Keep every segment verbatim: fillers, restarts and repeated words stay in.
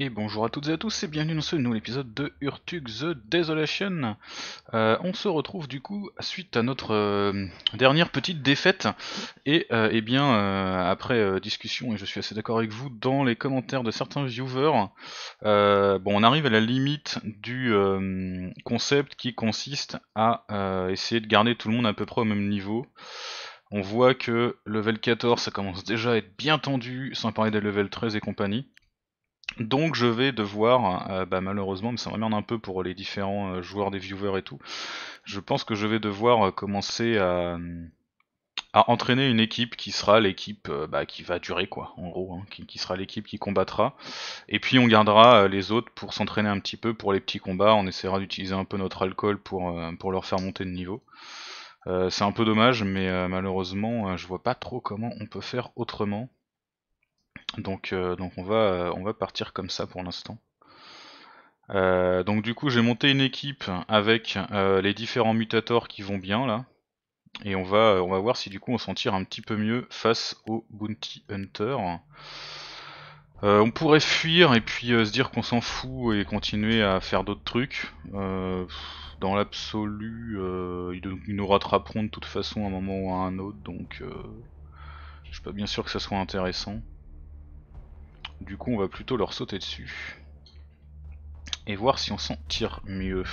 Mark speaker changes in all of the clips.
Speaker 1: Et bonjour à toutes et à tous et bienvenue dans ce nouvel épisode de Urtug The Desolation. Euh, on se retrouve du coup suite à notre euh, dernière petite défaite et euh, eh bien euh, après euh, discussion, et je suis assez d'accord avec vous, dans les commentaires de certains viewers, euh, bon on arrive à la limite du euh, concept qui consiste à euh, essayer de garder tout le monde à peu près au même niveau. On voit que level quatorze ça commence déjà à être bien tendu, sans parler des level treize et compagnie. Donc je vais devoir, euh, bah malheureusement, mais ça m'emmerde un peu pour les différents euh, joueurs, des viewers et tout, je pense que je vais devoir euh, commencer à, à entraîner une équipe qui sera l'équipe euh, bah, qui va durer quoi, en gros, hein, qui, qui sera l'équipe qui combattra. Et puis on gardera euh, les autres pour s'entraîner un petit peu pour les petits combats, on essaiera d'utiliser un peu notre alcool pour, euh, pour leur faire monter de niveau. Euh, c'est un peu dommage, mais euh, malheureusement euh, je vois pas trop comment on peut faire autrement. Donc, euh, donc on va, euh, on va partir comme ça pour l'instant. Euh, donc du coup j'ai monté une équipe avec euh, les différents mutators qui vont bien là, et on va, on va voir si du coup on s'en tire un petit peu mieux face au Bounty Hunter. Euh, on pourrait fuir et puis euh, se dire qu'on s'en fout et continuer à faire d'autres trucs. Euh, dans l'absolu, euh, ils, ils nous rattraperont de toute façon à un moment ou à un autre, donc euh, je suis pas bien sûr que ça soit intéressant. Du coup on va plutôt leur sauter dessus et voir si on s'en tire mieux.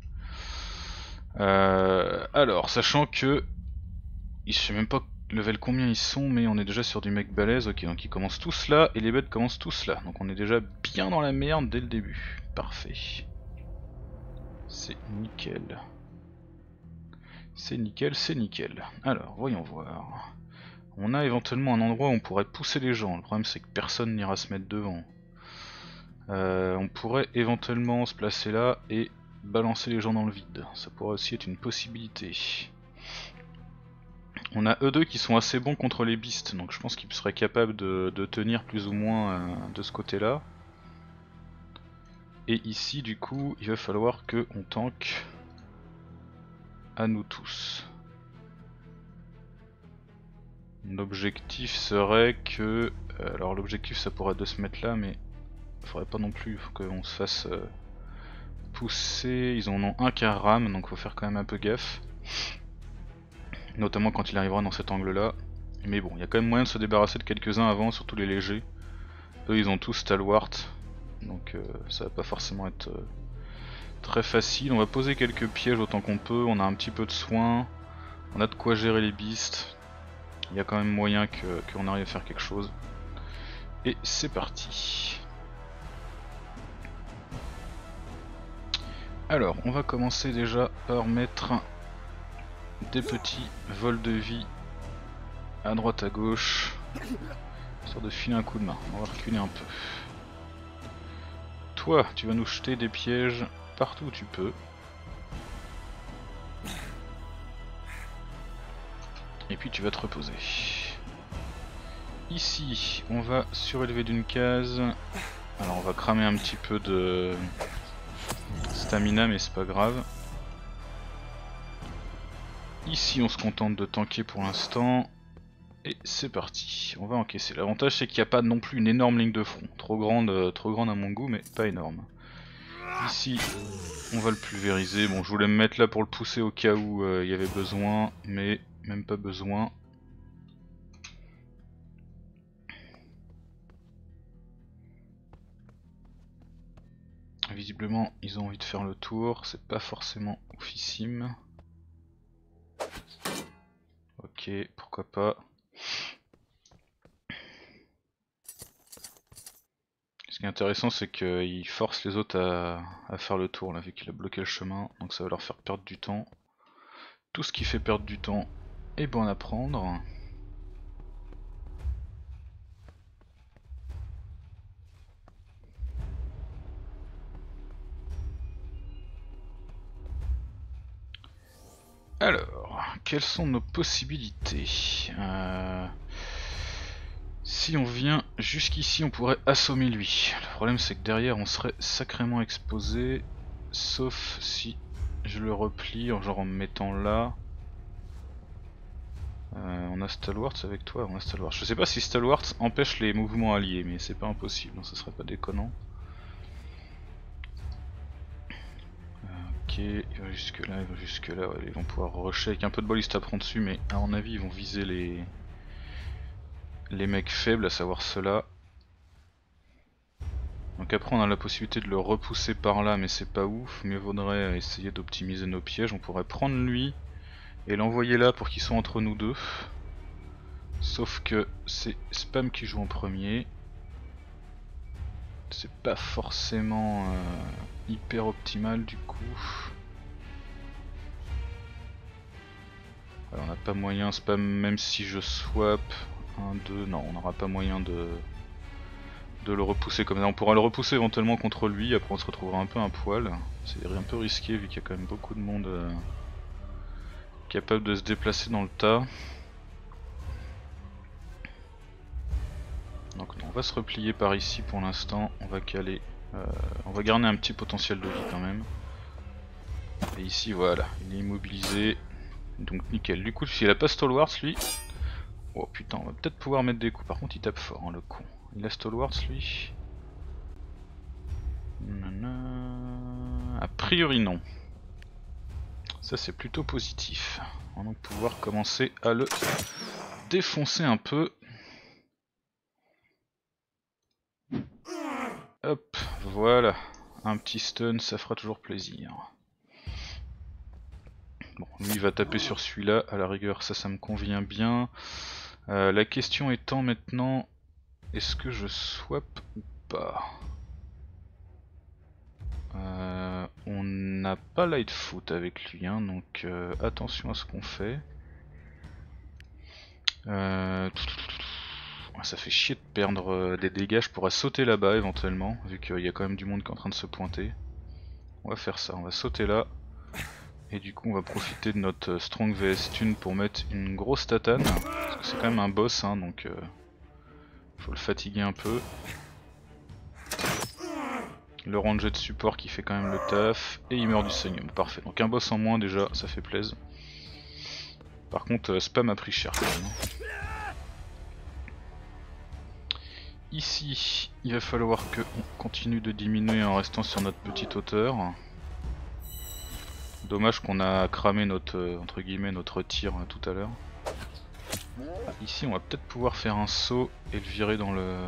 Speaker 1: Euh, alors, sachant que je sais même pas level combien ils sont, mais on est déjà sur du mec balèze. Ok, donc ils commencent tous là et les bêtes commencent tous là. Donc on est déjà bien dans la merde dès le début. Parfait. C'est nickel. C'est nickel, c'est nickel. Alors, voyons voir. On a éventuellement un endroit où on pourrait pousser les gens. Le problème c'est que personne n'ira se mettre devant. Euh, on pourrait éventuellement se placer là et balancer les gens dans le vide. Ça pourrait aussi être une possibilité. On a eux deux qui sont assez bons contre les beasts, donc je pense qu'ils seraient capables de, de tenir plus ou moins euh, de ce côté-là. Et ici, du coup, il va falloir que on tank à nous tous. L'objectif serait que... Euh, alors l'objectif ça pourrait être de se mettre là, mais il faudrait pas non plus, il faut qu'on se fasse euh, pousser. Ils en ont un qui rame, donc faut faire quand même un peu gaffe. Notamment quand il arrivera dans cet angle-là. Mais bon, il y a quand même moyen de se débarrasser de quelques-uns avant, surtout les légers. Eux ils ont tous Stalwart, donc euh, ça va pas forcément être euh, très facile. On va poser quelques pièges autant qu'on peut, on a un petit peu de soin, on a de quoi gérer les beasts. Il y a quand même moyen qu'on que arrive à faire quelque chose. Et c'est parti. Alors on va commencer déjà par mettre des petits vols de vie à droite à gauche, histoire de filer un coup de main. On va reculer un peu. Toi, tu vas nous jeter des pièges partout où tu peux. Et puis tu vas te reposer. Ici, on va surélever d'une case. Alors on va cramer un petit peu de stamina, mais c'est pas grave. Ici, on se contente de tanker pour l'instant. Et c'est parti, on va encaisser. L'avantage c'est qu'il n'y a pas non plus une énorme ligne de front. Trop grande, euh, trop grande à mon goût, mais pas énorme. Ici, on va le pulvériser. Bon, je voulais me mettre là pour le pousser au cas où il euh, y avait besoin, mais même pas besoin. Visiblement, ils ont envie de faire le tour, c'est pas forcément oufissime. Ok, pourquoi pas. Ce qui est intéressant, c'est qu'il force les autres à, à faire le tour, là, vu qu'il a bloqué le chemin, donc ça va leur faire perdre du temps. Tout ce qui fait perdre du temps est bon à prendre. Alors, quelles sont nos possibilités? euh... Si on vient jusqu'ici, on pourrait assommer lui. Le problème c'est que derrière on serait sacrément exposé, sauf si je le replie, genre en me mettant là. Euh, on a Stalwart avec toi, on a Stalwart. Je sais pas si Stalwart empêche les mouvements alliés, mais c'est pas impossible, ça serait pas déconnant. risqué. Il va jusque là, il va jusque là. Ouais, ils vont pouvoir rusher avec un peu de bol, ils se taperont dessus, mais à mon avis, ils vont viser les les mecs faibles, à savoir ceux-là. Donc après, on a la possibilité de le repousser par là, mais c'est pas ouf. Mieux vaudrait essayer d'optimiser nos pièges. On pourrait prendre lui et l'envoyer là pour qu'ils soient entre nous deux. Sauf que c'est Spam qui joue en premier. C'est pas forcément euh, hyper optimal du coup. Alors, on n'a pas moyen, Spam, même si je swap un, deux, non, on n'aura pas moyen de, de le repousser comme ça. On pourra le repousser éventuellement contre lui, après on se retrouvera un peu un poil. C'est un peu risqué vu qu'il y a quand même beaucoup de monde euh, capable de se déplacer dans le tas. Donc non, on va se replier par ici pour l'instant, on va caler, euh, on va garder un petit potentiel de vie quand même. Et ici voilà, il est immobilisé, donc nickel. Du coup s'il a pas Stalwarts lui, oh putain on va peut-être pouvoir mettre des coups, par contre il tape fort hein, le con. Il a Stalwarts lui. Nanana. A priori non. Ça c'est plutôt positif. On va donc pouvoir commencer à le défoncer un peu. Hop, voilà, un petit stun, ça fera toujours plaisir. Bon, lui il va taper sur celui-là, à la rigueur ça, ça me convient bien. Euh, la question étant maintenant, est-ce que je swap ou pas? euh, On n'a pas Lightfoot avec lui, hein, donc euh, attention à ce qu'on fait. Euh... Ça fait chier de perdre des dégâts, je pourrais sauter là-bas éventuellement, vu qu'il y a quand même du monde qui est en train de se pointer. On va faire ça, on va sauter là. Et du coup on va profiter de notre Strong V S Tune pour mettre une grosse tatane. Parce que c'est quand même un boss, hein, donc euh, faut le fatiguer un peu. Le ranger de support qui fait quand même le taf. Et il meurt du saignement, parfait. Donc un boss en moins déjà, ça fait plaisir. Par contre euh, Spam a pris cher quand même. Ici, il va falloir qu'on continue de diminuer en restant sur notre petite hauteur. Dommage qu'on a cramé notre euh, entre guillemets notre tir euh, tout à l'heure. Ah, ici, on va peut-être pouvoir faire un saut et le virer dans le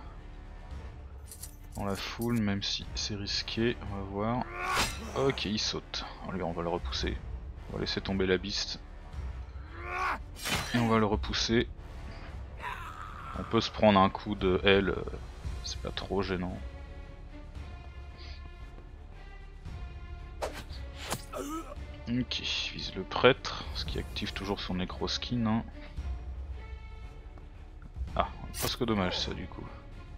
Speaker 1: dans la foule, même si c'est risqué. On va voir. Ok, il saute. Allez, on va le repousser. On va laisser tomber la biste et on va le repousser. On peut se prendre un coup de L, c'est pas trop gênant. Ok, vise le prêtre, ce qui active toujours son nécro skin. Hein. Ah, presque dommage ça du coup.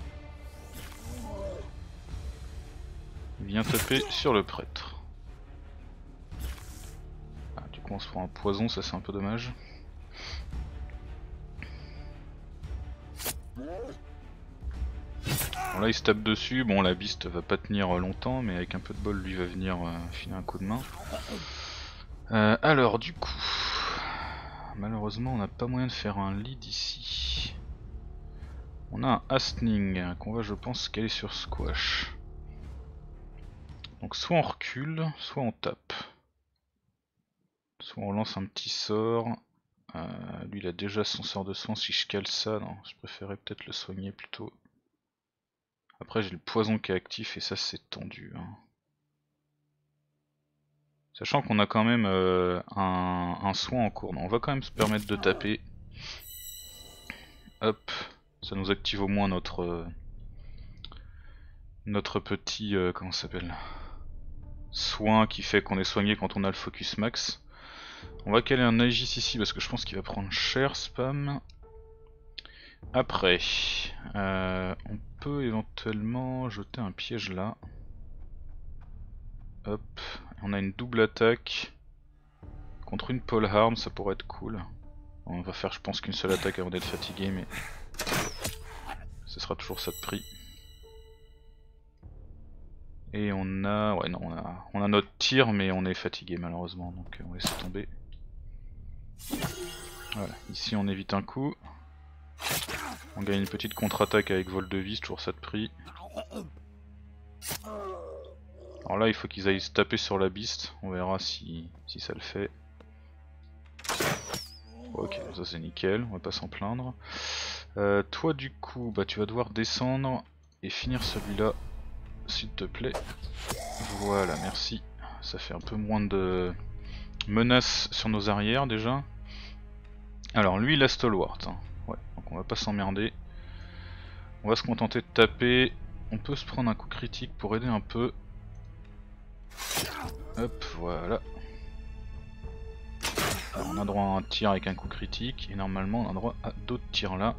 Speaker 1: Il vient taper sur le prêtre. Ah, du coup on se prend un poison, ça c'est un peu dommage. Bon, là il se tape dessus, bon la biste va pas tenir longtemps, mais avec un peu de bol lui va venir euh, filer un coup de main. Euh, alors du coup, malheureusement on n'a pas moyen de faire un lead ici. On a un Hastning qu'on va je pense caler sur Squash. Donc soit on recule, soit on tape. Soit on lance un petit sort. Euh, lui il a déjà son sort de soin, si je cale ça, non, je préférais peut-être le soigner plutôt. Après j'ai le poison qui est actif et ça c'est tendu. Hein. Sachant qu'on a quand même euh, un, un soin en cours. Non, on va quand même se permettre de taper. Hop, ça nous active au moins notre euh, notre petit euh, comment ça s'appelle, soin qui fait qu'on est soigné quand on a le focus max. On va caler un Aegis ici parce que je pense qu'il va prendre cher Spam. Après, euh, on peut éventuellement jeter un piège là. Hop, on a une double attaque contre une pole arm, ça pourrait être cool. On va faire je pense qu'une seule attaque avant d'être fatigué, mais ce sera toujours ça de prix. Et on a, ouais non, on a, on a notre tir, mais on est fatigué malheureusement, donc on va laisser tomber. Voilà, ici on évite un coup. On gagne une petite contre-attaque avec vol de vis, toujours ça de prix. Alors là il faut qu'ils aillent se taper sur la beast, on verra si, si ça le fait. Ok, ça c'est nickel, on va pas s'en plaindre. Euh, toi du coup, bah tu vas devoir descendre et finir celui-là, s'il te plaît. Voilà, merci. Ça fait un peu moins de menaces sur nos arrières déjà. Alors lui il a stalwart, hein. Ouais, donc on va pas s'emmerder. On va se contenter de taper. On peut se prendre un coup critique pour aider un peu. Hop, voilà. Alors on a droit à un tir avec un coup critique et normalement on a droit à d'autres tirs là.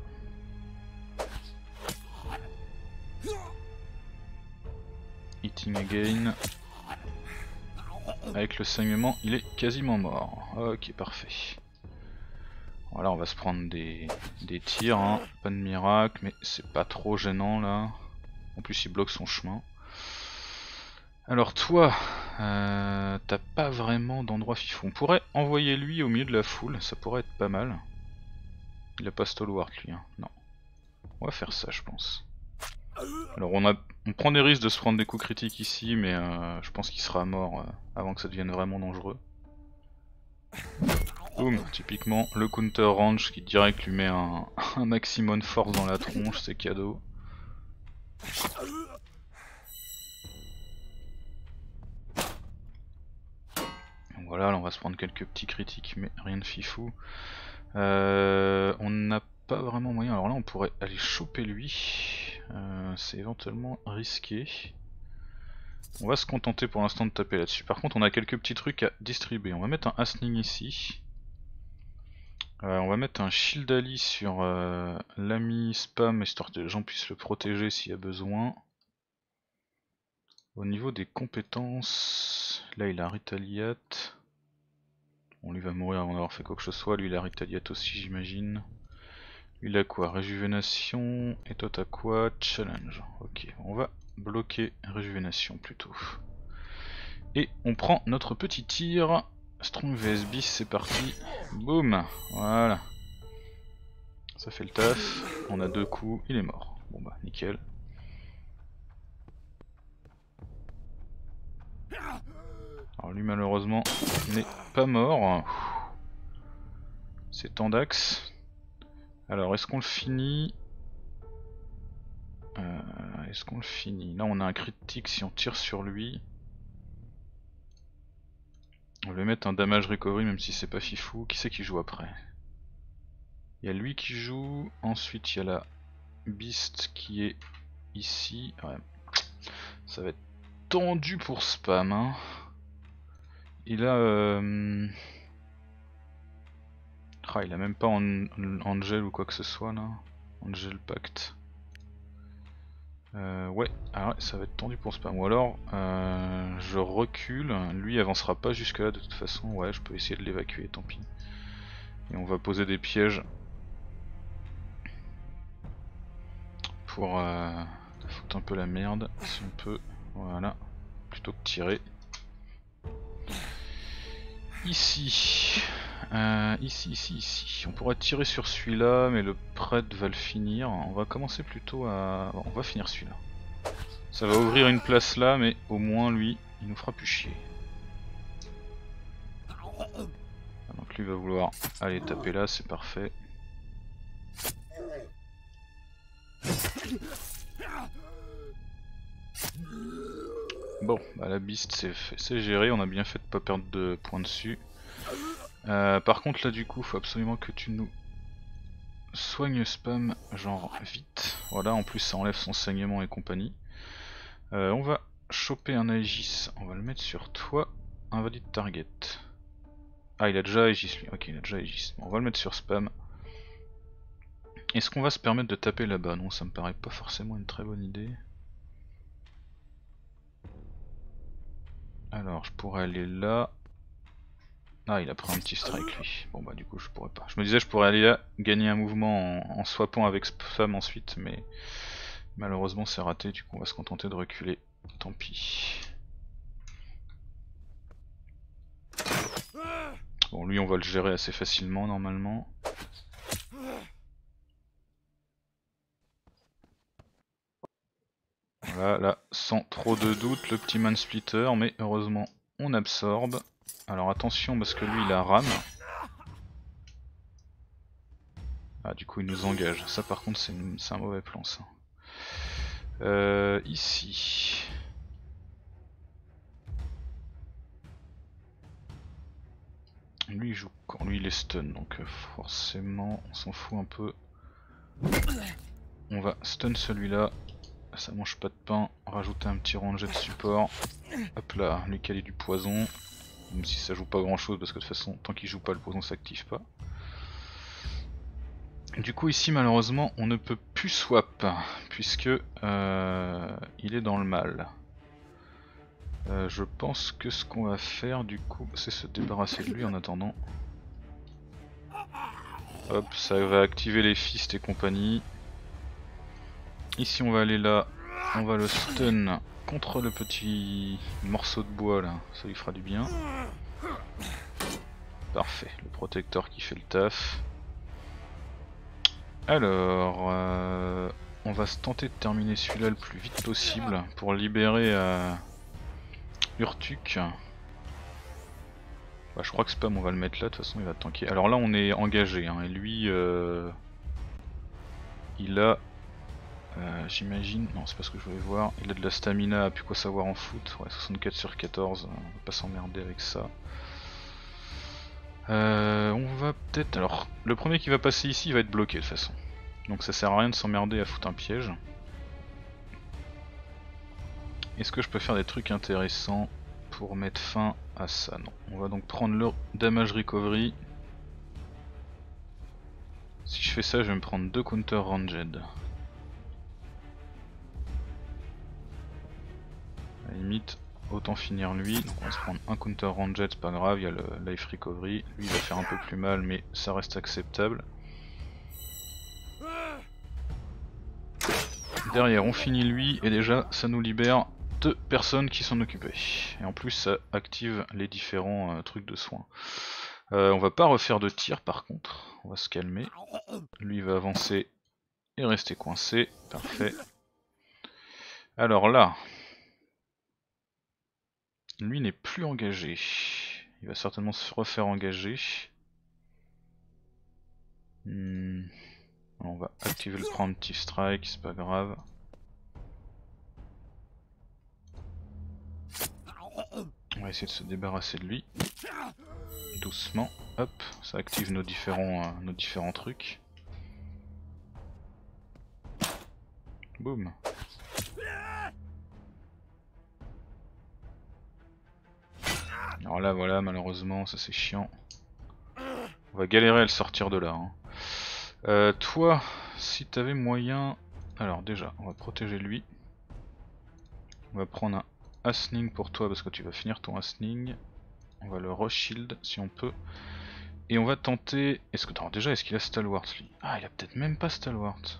Speaker 1: Hitting again. Avec le saignement il est quasiment mort. Ok, parfait. Voilà, on va se prendre des, des tirs, hein. Pas de miracle, mais c'est pas trop gênant là. En plus il bloque son chemin. Alors toi, euh, t'as pas vraiment d'endroit fifou. On pourrait envoyer lui au milieu de la foule, ça pourrait être pas mal. Il a pas stalwart lui, hein. Non. On va faire ça je pense. Alors on, a, on prend des risques de se prendre des coups critiques ici, mais euh, je pense qu'il sera mort euh, avant que ça devienne vraiment dangereux. Boum, typiquement le counter range qui direct lui met un, un maximum de force dans la tronche, c'est cadeau. Donc voilà, là on va se prendre quelques petits critiques, mais rien de fifou. Euh, on n'a pas vraiment moyen, alors là on pourrait aller choper lui, euh, c'est éventuellement risqué. On va se contenter pour l'instant de taper là-dessus. Par contre on a quelques petits trucs à distribuer. On va mettre un Asning ici. Euh, on va mettre un Shield Ali sur euh, l'ami spam, histoire que les gens puissent le protéger s'il y a besoin. Au niveau des compétences, là il a Retaliate. On lui va mourir avant d'avoir fait quoi que ce soit. Lui il a Retaliate aussi j'imagine. Lui il a quoi? Réjuvénation. Et toi t'as quoi? Challenge. Ok, on va bloquer Réjuvénation plutôt. Et on prend notre petit tir. Strong V S bis, c'est parti. Boum. Voilà. Ça fait le taf. On a deux coups, il est mort. Bon bah nickel. Alors lui malheureusement n'est pas mort. C'est Tandax. Alors est-ce qu'on le finit? euh, Est-ce qu'on le finit? Là on a un critique si on tire sur lui. On va lui mettre un damage recovery même si c'est pas fifou. Qui c'est qui joue après? Il y a lui qui joue, ensuite il y a la Beast qui est ici. Ouais. Ça va être tendu pour spam, hein. Il a... Euh... Ah, il a même pas en... Angel ou quoi que ce soit là. Angel Pact. Euh, ouais, ah ouais, ça va être tendu pour spam. Ou alors, euh, je recule. Lui avancera pas jusque là de toute façon. Ouais, je peux essayer de l'évacuer, tant pis. Et on va poser des pièges. Pour euh, foutre un peu la merde, si on peut. Voilà. Plutôt que tirer. Ici. Euh, ici, ici, ici. On pourrait tirer sur celui-là, mais le prêtre va le finir. On va commencer plutôt à... Bon, on va finir celui-là. Ça va ouvrir une place là, mais au moins lui, il nous fera plus chier. Donc lui va vouloir aller taper là, c'est parfait. Bon, bah la beast c'est géré, on a bien fait de pas perdre de points dessus. Euh, par contre là du coup, faut absolument que tu nous soignes spam, genre vite. Voilà, en plus ça enlève son saignement et compagnie. Euh, on va choper un Aegis, on va le mettre sur toi. Invalide target. Ah, il a déjà Aegis lui, ok, il a déjà Aegis. Bon, on va le mettre sur spam. Est-ce qu'on va se permettre de taper là-bas? Non, ça me paraît pas forcément une très bonne idée. Alors, je pourrais aller là. Ah, il a pris un petit strike lui. Bon bah du coup je pourrais pas. Je me disais je pourrais aller là, gagner un mouvement en, en swappant avec spam ensuite, mais malheureusement c'est raté, du coup on va se contenter de reculer. Tant pis. Bon, lui on va le gérer assez facilement normalement. Voilà, là sans trop de doute le petit Man Splitter, mais heureusement on absorbe. Alors attention parce que lui il a rame. Ah du coup il nous engage, ça par contre c'est un mauvais plan ça. Euh, ici. Lui il joue quand lui il est stun, donc forcément on s'en fout un peu. On va stun celui-là, ça mange pas de pain, rajouter un petit ranger de support. Hop là, lui caler du poison, même si ça joue pas grand chose parce que de toute façon tant qu'il joue pas le poison s'active pas. Du coup ici malheureusement on ne peut plus swap puisque euh, il est dans le mal. Euh, je pense que ce qu'on va faire du coup c'est se débarrasser de lui en attendant. Hop, ça va activer les fists et compagnie. Ici on va aller là, on va le stun contre le petit morceau de bois là, ça lui fera du bien. Parfait, le protecteur qui fait le taf. Alors, euh, on va se tenter de terminer celui-là le plus vite possible pour libérer euh, Urtuk. Bah, je crois que Spam on va le mettre là, de toute façon il va tanker. Alors là on est engagé, hein, et lui euh, il a, euh, j'imagine, non c'est pas ce que je voulais voir, il a de la stamina, plus quoi savoir en foot, ouais, soixante-quatre sur quatorze, on va pas s'emmerder avec ça. Euh, on va peut-être, alors le premier qui va passer ici il va être bloqué de toute façon. Donc ça sert à rien de s'emmerder à foutre un piège. Est-ce que je peux faire des trucs intéressants pour mettre fin à ça? Non. On va donc prendre le damage recovery. Si je fais ça, je vais me prendre deux counter ranged. À la limite, autant finir lui. Donc on va se prendre un counter ranged, c'est pas grave, il y a le life recovery. Lui il va faire un peu plus mal, mais ça reste acceptable. Derrière on finit lui et déjà ça nous libère deux personnes qui s'en occupaient. Et en plus ça active les différents euh, trucs de soins. Euh, on va pas refaire de tir par contre, on va se calmer. Lui va avancer et rester coincé, parfait. Alors là, lui n'est plus engagé. Il va certainement se refaire engager. Hmm. On va activer le preemptive strike, c'est pas grave. On va essayer de se débarrasser de lui. Doucement, hop, ça active nos différents, euh, nos différents trucs. Boum. Alors là voilà, malheureusement ça c'est chiant. On va galérer à le sortir de là. Hein. Euh, toi, si t'avais moyen... Alors déjà, on va protéger lui. On va prendre un Asning pour toi parce que tu vas finir ton Asning. On va le rush shield si on peut. Et on va tenter... Est-ce que... Alors déjà, est-ce qu'il a Stalwart lui? Ah, il a peut-être même pas Stalwart.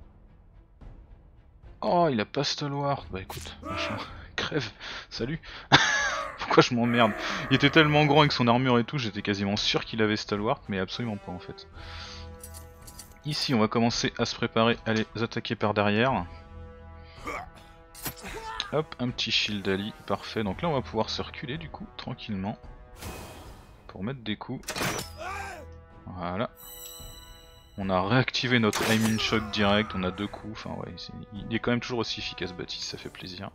Speaker 1: Oh, il a pas Stalwart. Bah écoute, machin. Crève. Salut. Pourquoi je m'emmerde? Il était tellement grand avec son armure et tout, j'étais quasiment sûr qu'il avait Stalwart, mais absolument pas en fait. Ici, on va commencer à se préparer à les attaquer par derrière. Hop, un petit shield Ali, parfait. Donc là, on va pouvoir se reculer du coup, tranquillement. Pour mettre des coups. Voilà. On a réactivé notre aim in shock direct, on a deux coups. Enfin ouais, est... il est quand même toujours aussi efficace Baptiste, ça fait plaisir.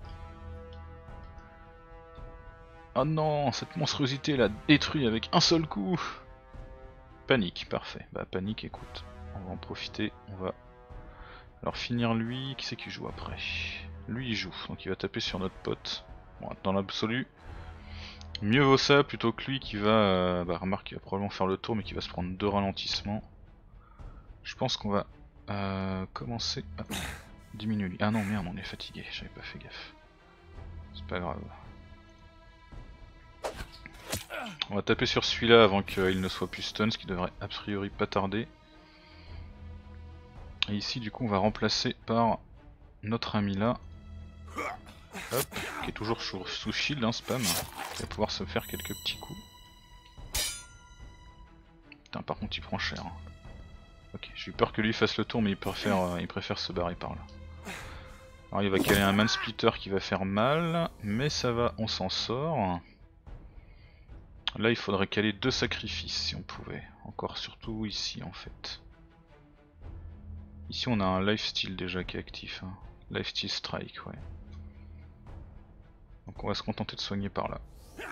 Speaker 1: Oh non, cette monstruosité l'a détruit avec un seul coup. Panique, parfait. Bah panique, écoute, on va en profiter, on va... Alors finir lui, qui c'est qui joue après? Lui il joue, donc il va taper sur notre pote. Bon, dans l'absolu, mieux vaut ça plutôt que lui qui va... Euh, bah remarque, il va probablement faire le tour mais qui va se prendre deux ralentissements. Je pense qu'on va euh, commencer à diminuer lui. Ah non merde, on est fatigué, j'avais pas fait gaffe. C'est pas grave. On va taper sur celui-là avant qu'il ne soit plus stun, ce qui devrait a priori pas tarder. Et ici du coup on va remplacer par notre ami là. Hop, qui est toujours sous shield, hein, Spam, qui va pouvoir se faire quelques petits coups. Putain, par contre il prend cher. Hein. Ok, j'ai eu peur que lui fasse le tour mais il préfère, euh, il préfère se barrer par là. Alors il va caler un man splitter qui va faire mal, mais ça va, on s'en sort. Là il faudrait caler deux sacrifices si on pouvait, encore surtout ici en fait. Ici on a un lifesteal déjà qui est actif, hein. Lifesteal strike, ouais. Donc on va se contenter de soigner par là.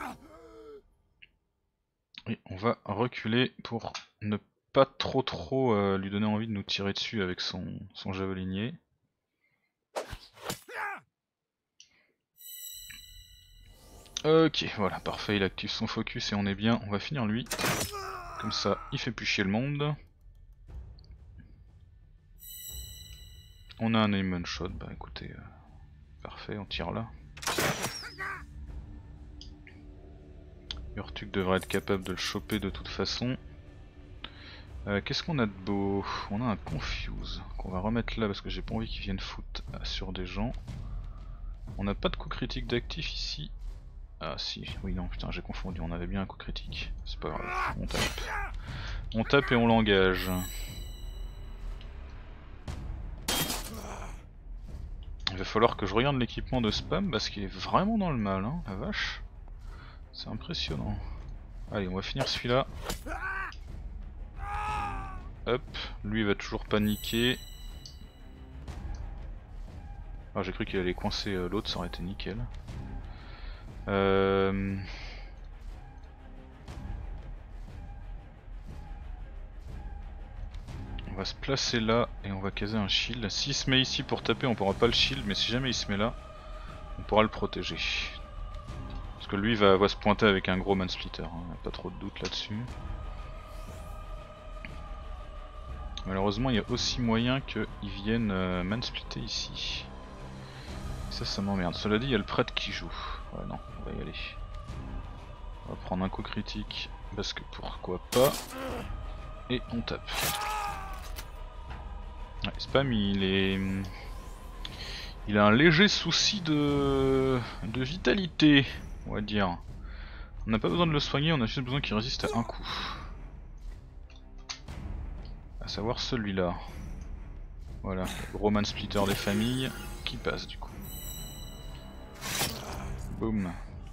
Speaker 1: Et on va reculer pour ne pas trop trop euh, lui donner envie de nous tirer dessus avec son, son javelinier. Ok, voilà, parfait, il active son focus et on est bien, on va finir lui. Comme ça, il fait plus chier le monde. On a un aim one shot, bah écoutez, euh, parfait, on tire là. Urtuk devrait être capable de le choper de toute façon. Euh, Qu'est-ce qu'on a de beau? On a un confuse qu'on va remettre là parce que j'ai pas envie qu'il vienne foutre sur des gens. On n'a pas de coup critique d'actif ici. Ah si, oui non putain j'ai confondu, on avait bien un coup critique. C'est pas grave, on tape. On tape et on l'engage. Il va falloir que je regarde l'équipement de spam parce qu'il est vraiment dans le mal, hein, la vache. C'est impressionnant. Allez, on va finir celui-là. Hop, lui il va toujours paniquer. Ah, j'ai cru qu'il allait coincer l'autre, ça aurait été nickel. Euh... On va se placer là et on va caser un shield. S'il se met ici pour taper, on pourra pas le shield, mais si jamais il se met là, on pourra le protéger. Parce que lui va, va se pointer avec un gros man splitter, hein. Pas trop de doute là-dessus. Malheureusement, il y a aussi moyen qu'ils viennent euh, man splitter ici. Ça, ça m'emmerde. Cela dit, il y a le prêtre qui joue. Ouais, non, on va y aller. On va prendre un coup critique, parce que pourquoi pas. Et on tape. Ouais, Spam, il est... Il a un léger souci de... de vitalité, on va dire. On n'a pas besoin de le soigner, on a juste besoin qu'il résiste à un coup. À savoir celui-là. Voilà, le gros man splitter des familles qui passe du coup. Boum.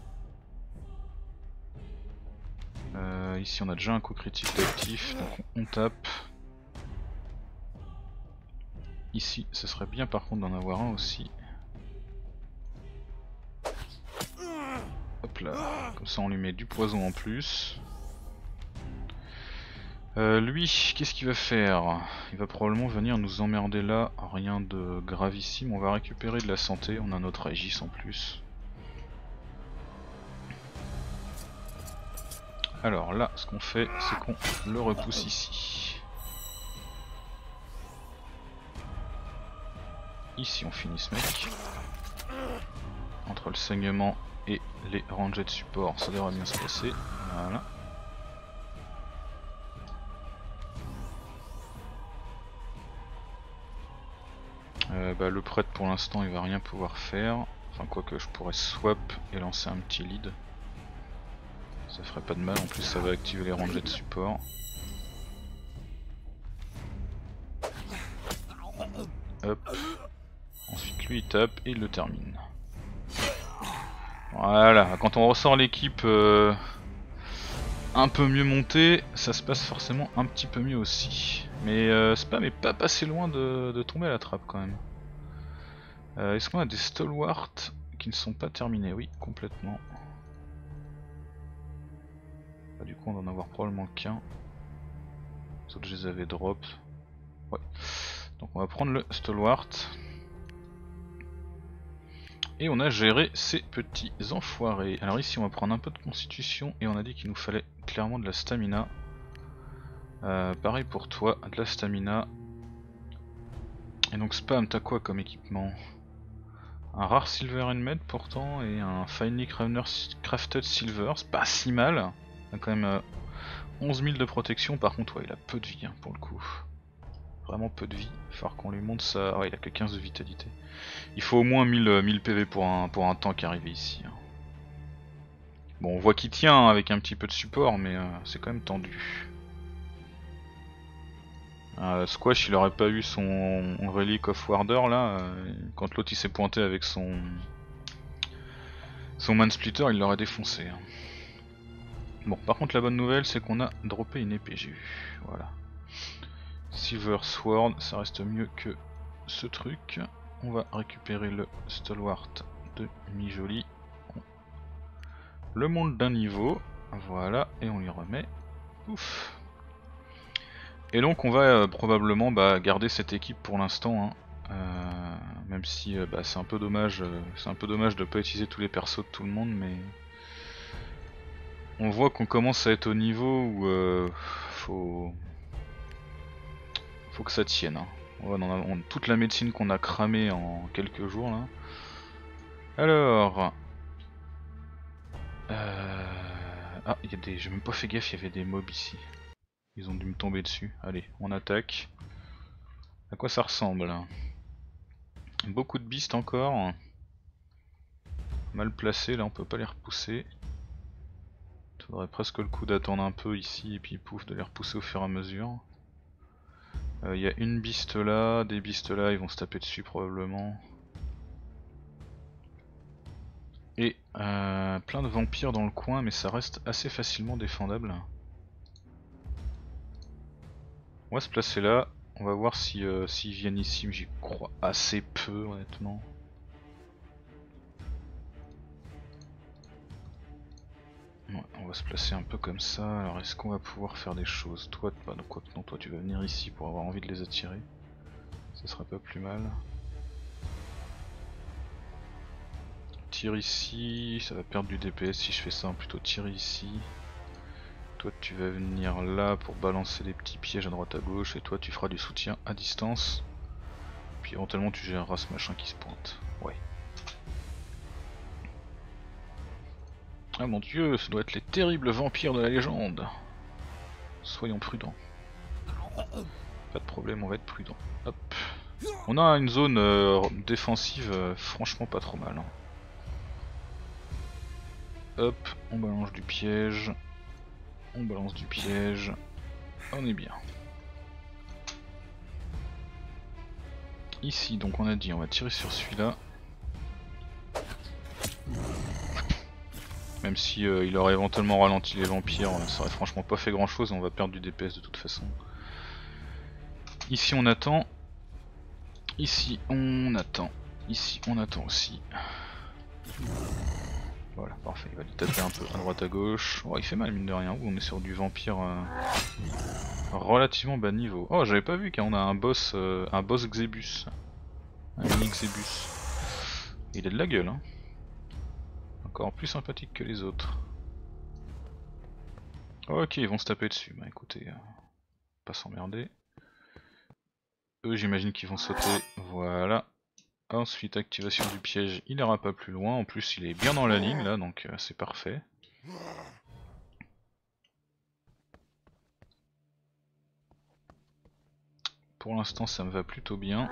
Speaker 1: Euh, ici on a déjà un coup critique d'actif, donc on, on tape. Ici, ce serait bien par contre d'en avoir un aussi. Hop là, comme ça on lui met du poison en plus. Euh, lui, qu'est-ce qu'il va faire? Il va probablement venir nous emmerder là, rien de gravissime, on va récupérer de la santé, on a notre Aegis en plus. Alors là, ce qu'on fait, c'est qu'on le repousse ici. Ici on finit ce mec. Entre le saignement et les rangées de support, ça devrait bien se passer. Voilà. Euh, bah, le prêtre pour l'instant il va rien pouvoir faire. Enfin quoique je pourrais swap et lancer un petit lead. Ça ferait pas de mal, en plus ça va activer les rangées de support. Hop. Ensuite lui il tape et il le termine. Voilà, quand on ressort l'équipe euh, un peu mieux montée, ça se passe forcément un petit peu mieux aussi. Mais euh, Spam est pas passé loin de, de tomber à la trappe quand même. Euh, Est-ce qu'on a des stalwarts qui ne sont pas terminés? Oui, complètement. Bah, du coup on va en avoir probablement qu'un. Les autres je les avais drop. Ouais. Donc on va prendre le stalwart. Et on a géré ces petits enfoirés. Alors ici on va prendre un peu de constitution et on a dit qu'il nous fallait clairement de la stamina. Euh, pareil pour toi, de la stamina. Et donc Spam, t'as quoi comme équipement? Un rare silver helmet pourtant et un finely crafted silver, c'est pas si mal. Il a quand même euh, onze mille de protection, par contre ouais, il a peu de vie hein, pour le coup. Vraiment peu de vie, il va falloir qu'on lui monte ça. Ouais, il a que quinze de vitalité. Il faut au moins mille, mille P V pour un, pour un tank arrivé ici. Hein. Bon, on voit qu'il tient avec un petit peu de support, mais euh, c'est quand même tendu. Euh, Squash il aurait pas eu son Relic of Warder là, euh, quand l'autre il s'est pointé avec son son Mansplitter il l'aurait défoncé. Hein. Bon par contre la bonne nouvelle c'est qu'on a droppé une épée, j'ai vu, voilà. Silver Sword, ça reste mieux que ce truc. On va récupérer le Stalwart de Mijoli. Le monde d'un niveau, voilà, et on lui remet. Ouf. Et donc on va euh, probablement bah, garder cette équipe pour l'instant, hein. euh, même si euh, bah, c'est un peu dommage, euh, c'est un peu dommage de pas utiliser tous les persos de tout le monde, mais on voit qu'on commence à être au niveau où euh, faut faut que ça tienne. Hein. On, a, on, toute la médecine qu'on a cramée en quelques jours là. Alors, euh... ah il y a des, j'ai même pas fait gaffe, il y avait des mobs ici. Ils ont dû me tomber dessus. Allez, on attaque. À quoi ça ressemble? Beaucoup de beasts encore. Mal placés, là on peut pas les repousser. Faudrait presque le coup d'attendre un peu ici et puis pouf de les repousser au fur et à mesure. Il euh, y a une beast là, des beasts là, ils vont se taper dessus probablement. Et euh, plein de vampires dans le coin mais ça reste assez facilement défendable. On va se placer là, on va voir si euh, s'ils viennent ici, mais j'y crois assez peu honnêtement. Ouais, on va se placer un peu comme ça, alors est-ce qu'on va pouvoir faire des choses? Toi, bah, donc, quoi, non, toi tu vas venir ici pour avoir envie de les attirer. Ça serait pas plus mal. Tire ici, ça va perdre du D P S si je fais ça, plutôt tirer ici. Toi tu vas venir là pour balancer des petits pièges à droite à gauche et toi tu feras du soutien à distance. Puis éventuellement tu géreras ce machin qui se pointe. Ouais. Ah mon dieu, ça doit être les terribles vampires de la légende. Soyons prudents. Pas de problème, on va être prudent. Hop. On a une zone euh, défensive euh, franchement pas trop mal. Hein. Hop, on balance du piège. On balance du piège. On est bien. Ici, donc on a dit, on va tirer sur celui-là. Même si euh, il aurait éventuellement ralenti les vampires, ça aurait franchement pas fait grand chose, on va perdre du D P S de toute façon. Ici on attend. Ici on attend. Ici on attend aussi. Voilà, parfait, il va lui taper un peu à droite à gauche. Oh, il fait mal mine de rien, Ouh, on est sur du vampire euh, relativement bas niveau. Oh, j'avais pas vu qu'on a un boss euh, un boss Xebus. Un mini Xebus. Il a de la gueule, hein. Encore plus sympathique que les autres. Ok, ils vont se taper dessus, bah écoutez, euh, pas s'emmerder. Eux j'imagine qu'ils vont sauter, voilà. Ensuite activation du piège, il ira pas plus loin, en plus il est bien dans la ligne là, donc euh, c'est parfait. Pour l'instant ça me va plutôt bien.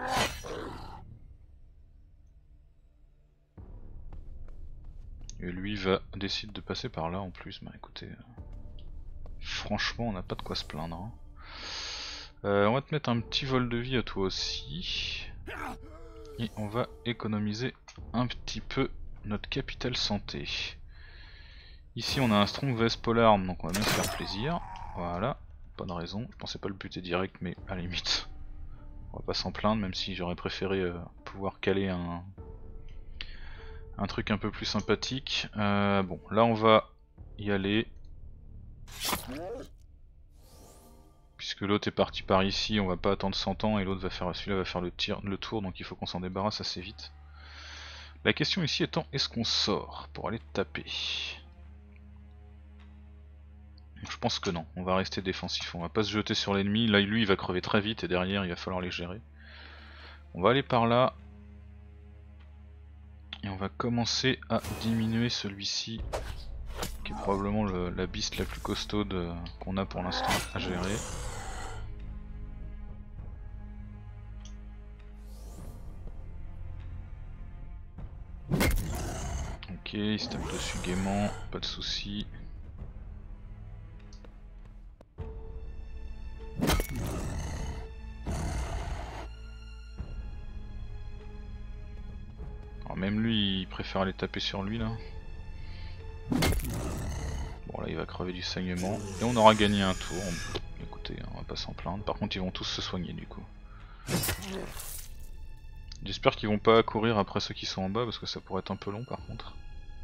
Speaker 1: Et lui va décide de passer par là en plus, bah écoutez, euh, franchement on n'a pas de quoi se plaindre. Hein. Euh, on va te mettre un petit vol de vie à toi aussi. Et on va économiser un petit peu notre capital santé. Ici on a un Strong Vest Polearm, donc on va bien se faire plaisir. Voilà, pas de raison, je pensais pas le buter direct mais à la limite. On va pas s'en plaindre même si j'aurais préféré euh, pouvoir caler un, un truc un peu plus sympathique. Euh, bon là on va y aller. Puisque l'autre est parti par ici, on va pas attendre cent ans et l'autre va faire, celui-là va faire le, tir, le tour, donc il faut qu'on s'en débarrasse assez vite. La question ici étant, est-ce qu'on sort pour aller taper? Je pense que non, on va rester défensif, on va pas se jeter sur l'ennemi, là lui il va crever très vite et derrière il va falloir les gérer. On va aller par là, et on va commencer à diminuer celui-ci, qui est probablement le, la beast la plus costaude qu'on a pour l'instant à gérer. Ok, il se tape dessus gaiement, pas de soucis. préfère aller taper sur lui là. Bon là il va crever du saignement et on aura gagné un tour. Écoutez, on va pas s'en plaindre. Par contre ils vont tous se soigner du coup. J'espère qu'ils vont pas courir après ceux qui sont en bas parce que ça pourrait être un peu long par contre.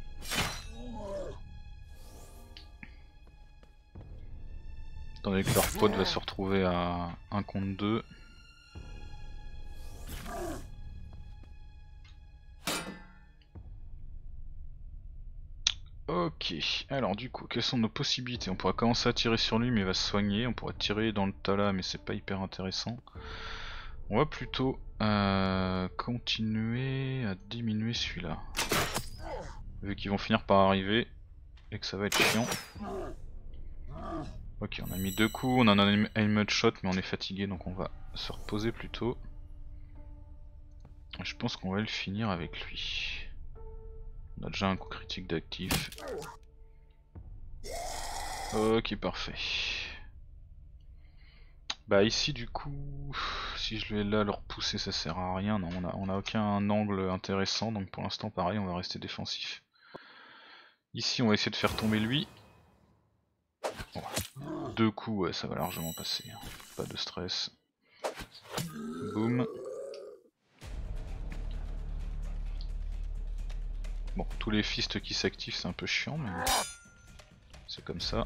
Speaker 1: Étant donné que leur pote va se retrouver à un contre deux. Ok, alors du coup, quelles sont nos possibilités? On pourrait commencer à tirer sur lui mais il va se soigner, on pourrait tirer dans le tas là mais c'est pas hyper intéressant. On va plutôt euh, continuer à diminuer celui-là. Vu qu'ils vont finir par arriver et que ça va être chiant. Ok, on a mis deux coups, on en a un helmet shot mais on est fatigué donc on va se reposer plutôt. Je pense qu'on va le finir avec lui. On a déjà un coup critique d'actif. Ok, parfait. Bah ici du coup, si je vais là le repousser ça sert à rien, non on a, on a aucun angle intéressant donc pour l'instant pareil on va rester défensif. Ici on va essayer de faire tomber lui. Bon, deux coups ouais, ça va largement passer, hein. Pas de stress. Boum. Bon, tous les fistes qui s'activent c'est un peu chiant mais c'est comme ça.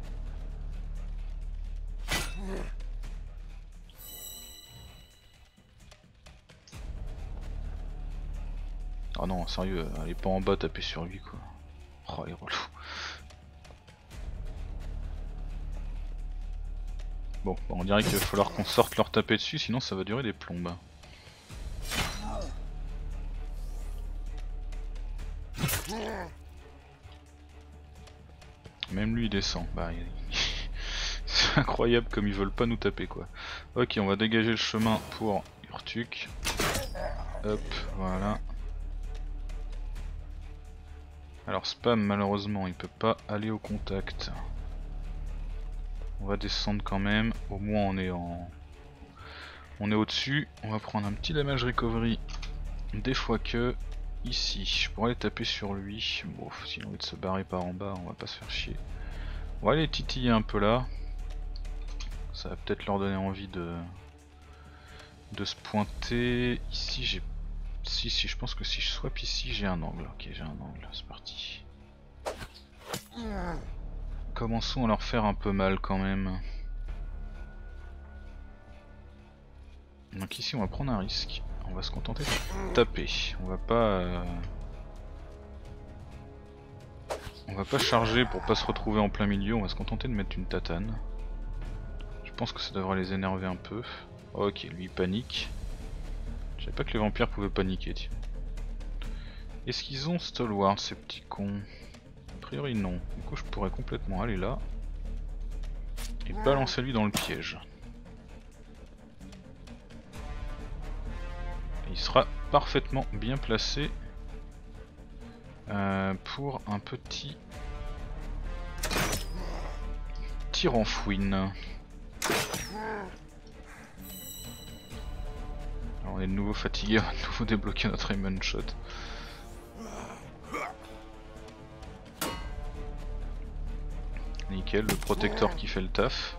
Speaker 1: Oh non, sérieux, allez pas en bas taper sur lui quoi. Oh les relous. Bon, on dirait qu'il va falloir qu'on sorte leur taper dessus sinon ça va durer des plombes. Même lui il descend, bah il... c'est incroyable comme ils veulent pas nous taper quoi. Ok, on va dégager le chemin pour Urtuk. Hop, voilà. Alors Spam malheureusement il peut pas aller au contact. On va descendre quand même, au moins on est en... On est au-dessus, on va prendre un petit damage recovery des fois que... Ici, je pourrais aller taper sur lui, bon s'il a envie de se barrer par en bas on va pas se faire chier. On va aller titiller un peu là, ça va peut-être leur donner envie de... de se pointer. Ici j'ai... Si si je pense que si je swap ici j'ai un angle, ok j'ai un angle, c'est parti. Commençons à leur faire un peu mal quand même. Donc ici on va prendre un risque, on va se contenter de taper, on va pas... Euh... On va pas charger pour pas se retrouver en plein milieu, on va se contenter de mettre une tatane. Je pense que ça devrait les énerver un peu. Ok, lui il panique. Je savais pas que les vampires pouvaient paniquer, tiens. Est-ce qu'ils ont Stalwart ces petits cons? A priori non, du coup je pourrais complètement aller là. Et balancer lui dans le piège. Il sera parfaitement bien placé euh, pour un petit tir en fouine. Alors on est de nouveau fatigué, on va de nouveau débloquer notre Aimon Shot. Nickel, le protecteur qui fait le taf.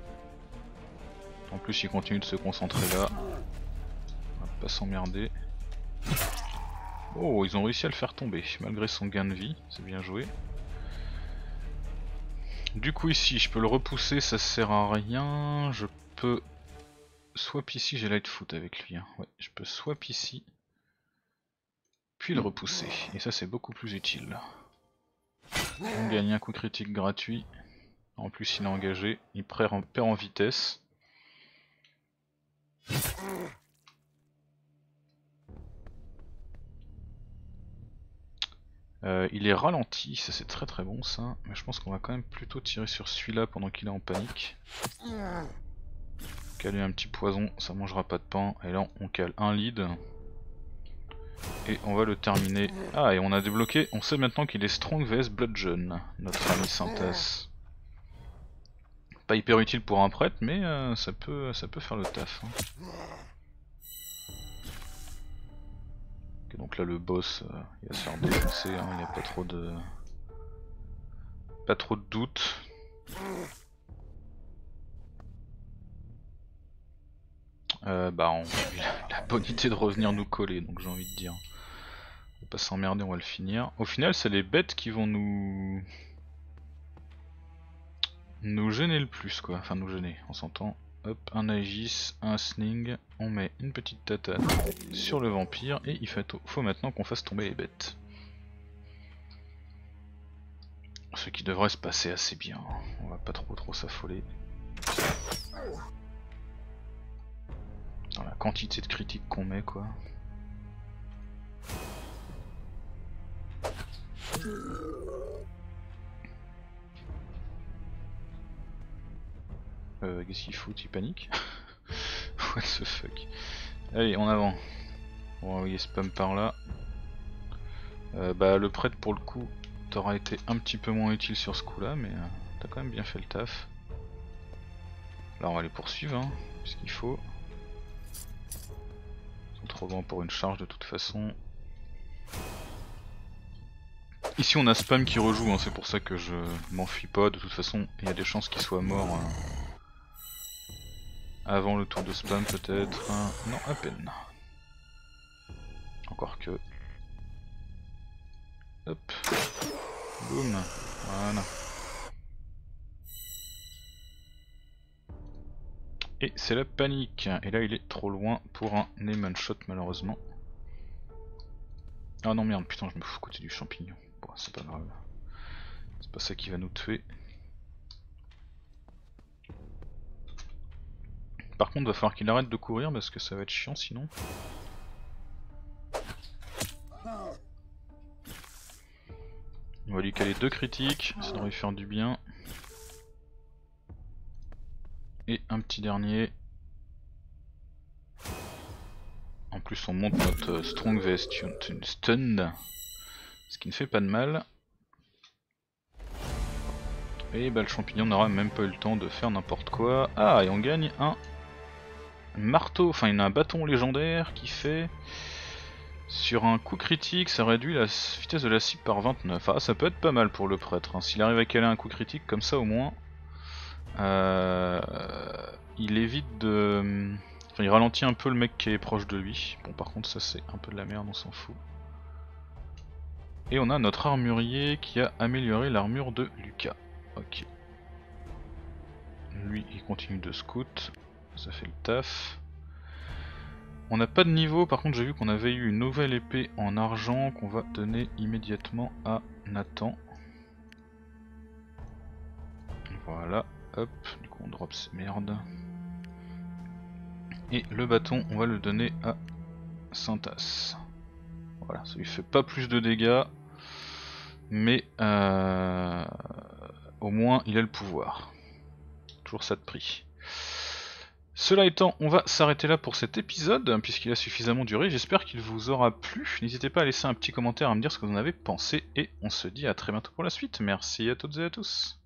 Speaker 1: En plus il continue de se concentrer là. On va pas s'emmerder. Oh, ils ont réussi à le faire tomber, malgré son gain de vie, c'est bien joué. Du coup ici, je peux le repousser, ça sert à rien. Je peux swap ici, j'ai Lightfoot avec lui. Hein. Ouais, je peux swap ici, puis le repousser. Et ça c'est beaucoup plus utile. On gagne un coup critique gratuit. En plus il est engagé, il perd en, perd en vitesse. Euh, il est ralenti, ça c'est très très bon ça, mais je pense qu'on va quand même plutôt tirer sur celui-là pendant qu'il est en panique. Caler un petit poison, ça mangera pas de pain, et là on cale un lead. Et on va le terminer. Ah, et on a débloqué, on sait maintenant qu'il est Strong V S Bludgeon, notre ami Santas. Pas hyper utile pour un prêtre, mais euh, ça, peut, ça peut faire le taf. Hein. Okay, donc là le boss, euh, il va se faire défoncer, hein, il n'y a pas trop de... pas trop de doute. Euh, bah on a eu la, la bonne idée de revenir nous coller, donc j'ai envie de dire. On va pas s'emmerder, on va le finir. Au final c'est les bêtes qui vont nous... nous gêner le plus quoi, enfin nous gêner, on s'entend. Hop, un Aegis, un Sling, on met une petite tatane sur le vampire et il faut, faut maintenant qu'on fasse tomber les bêtes. Ce qui devrait se passer assez bien, on va pas trop trop s'affoler. Dans la quantité de critiques qu'on met quoi. Euh, qu'est-ce qu'il faut? Tu paniques? What the fuck? Allez, en avant. On va envoyer spam par là. Euh, bah le prêtre pour le coup t'auras été un petit peu moins utile sur ce coup là, mais euh, t'as quand même bien fait le taf. Là on va les poursuivre, hein, puisqu'il faut. Ils sont trop loin pour une charge de toute façon. Ici on a spam qui rejoue, hein, c'est pour ça que je m'enfuis pas, de toute façon il y a des chances qu'il soit mort euh, avant le tour de spam peut-être. Euh, non, à peine. Encore que... Hop. Boum. Voilà. Et c'est la panique. Et là il est trop loin pour un aim shot malheureusement. Ah non merde, putain je me fous côté du champignon. Bon c'est pas grave. C'est pas ça qui va nous tuer. Par contre va falloir qu'il arrête de courir parce que ça va être chiant sinon. On va lui caler deux critiques, ça devrait lui faire du bien. Et un petit dernier. En plus on monte notre Strong V S Stunned, ce qui ne fait pas de mal. Et bah le champignon n'aura même pas eu le temps de faire n'importe quoi. Ah, et on gagne un marteau, enfin il a un bâton légendaire qui fait... Sur un coup critique, ça réduit la vitesse de la cible par vingt-neuf. Ah, ça peut être pas mal pour le prêtre, hein. S'il arrive à caler un coup critique comme ça au moins, euh, il évite de... Enfin, il ralentit un peu le mec qui est proche de lui. Bon par contre ça c'est un peu de la merde, on s'en fout. Et on a notre armurier qui a amélioré l'armure de Lucas. Ok. Lui il continue de scout, ça fait le taf. On n'a pas de niveau, par contre j'ai vu qu'on avait eu une nouvelle épée en argent qu'on va donner immédiatement à Nathan. Voilà, hop, du coup on drop ces merdes. Et le bâton on va le donner à Saint-As. Voilà, ça lui fait pas plus de dégâts, mais euh, au moins il a le pouvoir. Toujours ça de prix. Cela étant, on va s'arrêter là pour cet épisode, puisqu'il a suffisamment duré. J'espère qu'il vous aura plu. N'hésitez pas à laisser un petit commentaire, à me dire ce que vous en avez pensé, et on se dit à très bientôt pour la suite. Merci à toutes et à tous.